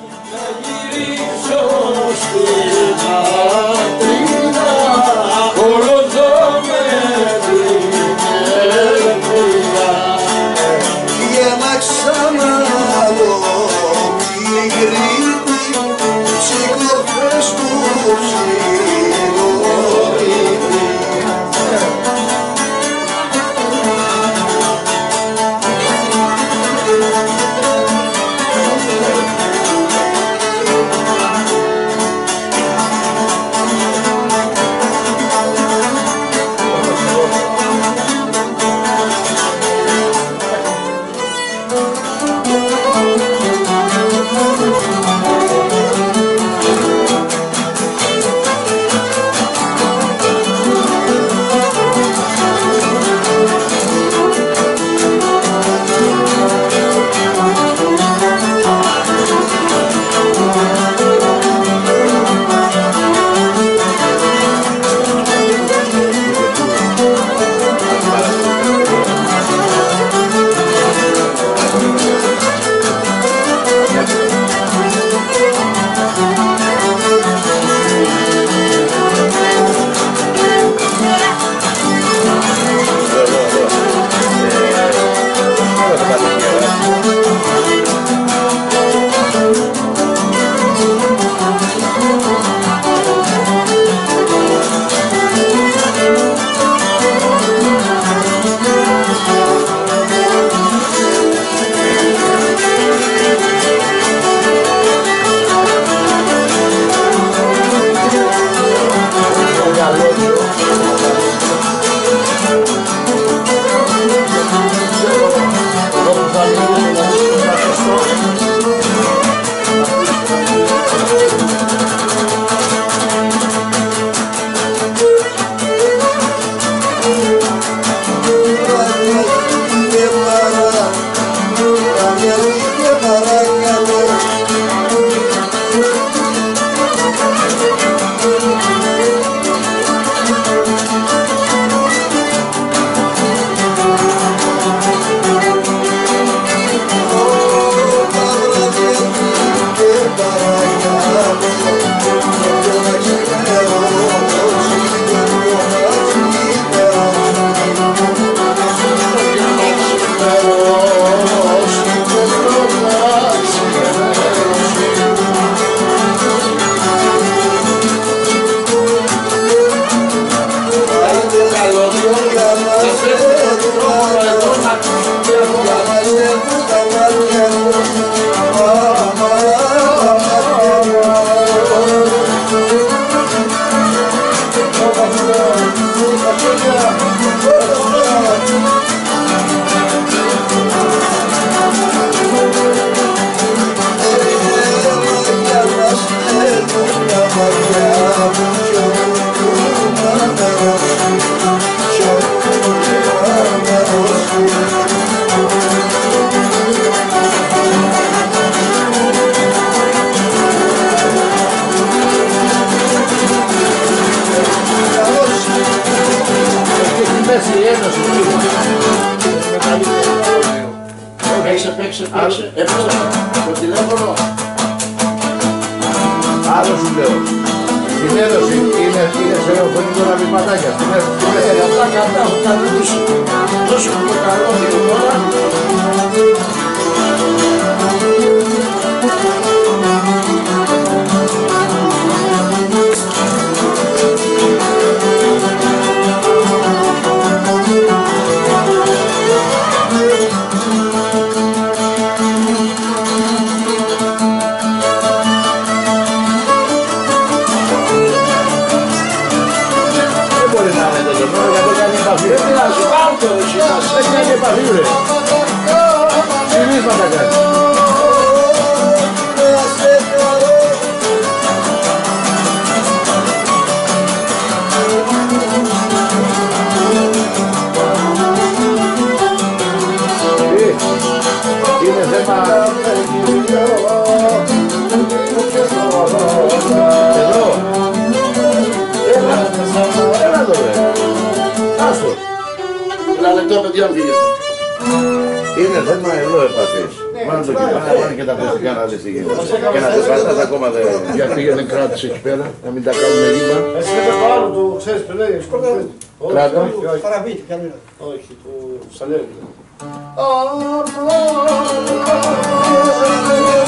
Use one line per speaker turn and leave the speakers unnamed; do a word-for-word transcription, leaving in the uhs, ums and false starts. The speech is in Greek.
Παίξε, παίξε, έπαιξε το τηλέφωνο.
Άλλο σου λέω. Στην έδωση είναι σε λεωφορικό να βηματάκια. Στην έδωση.
Αυτά κατά, θα δώσει. Δώσε μου το καλό και τώρα.
Δεν πειράζει, πάρ' το εσύ, δεν κάνει επαφή ρε. Συνήθματα κάνει. Είναι θέμα... Εδώ. Έλα εδώ ρε. Άστο.
Ένα λεπτό παιδιά μου φύγετε.
Είναι θέμα εδώ επαφής. πάνε το κεφάλι, να πάνε και τα ακουστικά να δεις τι γίνεται. Και να το κρατάς ακόμα δεν...
Γιατί δεν κράτησε εκεί πέρα, να μην τα κάνουμε ρήμα.
Εσύ δεν το άλλο, το ξέρεις πριν λέγεις.
Κράτα.
Καραβίτη, ποια είναι.
Όχι, το Σαλέρι.
Oh,